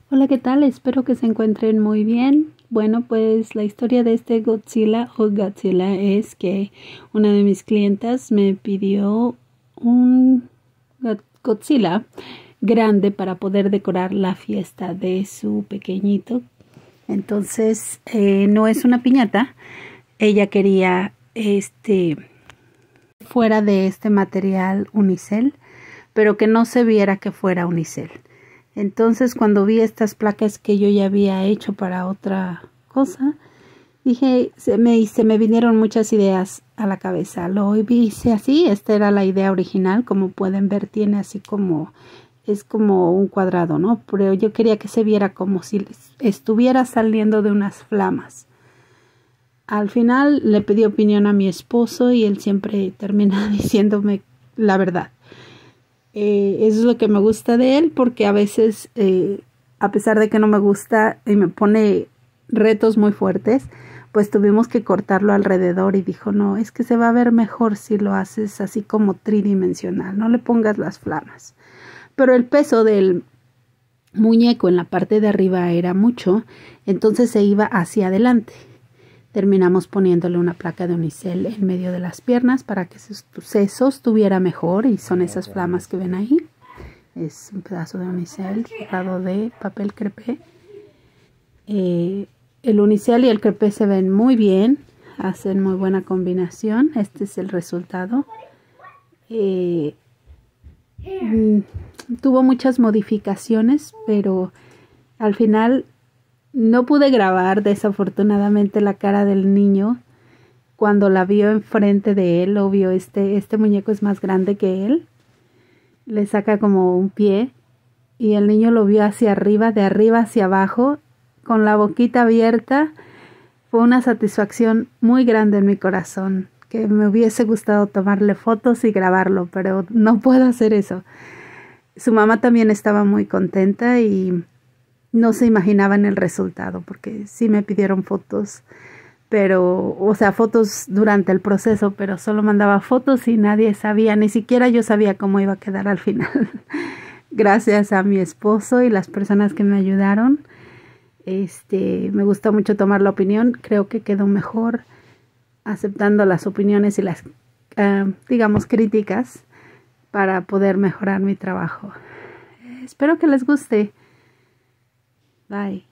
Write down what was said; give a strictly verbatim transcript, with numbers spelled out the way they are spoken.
Hola, ¿qué tal? Espero que se encuentren muy bien. Bueno, pues la historia de este Godzilla o Godzilla es que una de mis clientas me pidió un Godzilla grande para poder decorar la fiesta de su pequeñito. Entonces, eh, no es una piñata. Ella quería este fuera de este material unicel, pero que no se viera que fuera unicel. Entonces, cuando vi estas placas que yo ya había hecho para otra cosa, dije, se me, se me vinieron muchas ideas a la cabeza. Lo hice así, esta era la idea original. Como pueden ver, tiene así como, es como un cuadrado, ¿no? Pero yo quería que se viera como si estuviera saliendo de unas flamas. Al final le pedí opinión a mi esposo y él siempre termina diciéndome la verdad. Eh, eso es lo que me gusta de él, porque a veces, eh, a pesar de que no me gusta y me pone retos muy fuertes, pues tuvimos que cortarlo alrededor y dijo, no, es que se va a ver mejor si lo haces así como tridimensional, no le pongas las flamas. Pero el peso del muñeco en la parte de arriba era mucho, entonces se iba hacia adelante. Terminamos poniéndole una placa de unicel en medio de las piernas para que se sostuviera mejor, y son esas flamas que ven ahí. Es un pedazo de unicel forrado de papel crepé. Eh, el unicel y el crepé se ven muy bien, hacen muy buena combinación. Este es el resultado. Eh, tuvo muchas modificaciones, pero al final no pude grabar desafortunadamente la cara del niño cuando la vio enfrente de él. Obvio, este, este muñeco es más grande que él. Le saca como un pie y el niño lo vio hacia arriba, de arriba hacia abajo, con la boquita abierta. Fue una satisfacción muy grande en mi corazón, que me hubiese gustado tomarle fotos y grabarlo, pero no puedo hacer eso. Su mamá también estaba muy contenta y no se imaginaban el resultado, porque sí me pidieron fotos, pero, o sea, fotos durante el proceso, pero solo mandaba fotos y nadie sabía, ni siquiera yo sabía cómo iba a quedar al final. Gracias a mi esposo y las personas que me ayudaron, este, me gustó mucho tomar la opinión. Creo que quedó mejor aceptando las opiniones y las, uh, digamos, críticas para poder mejorar mi trabajo. Espero que les guste. Bye.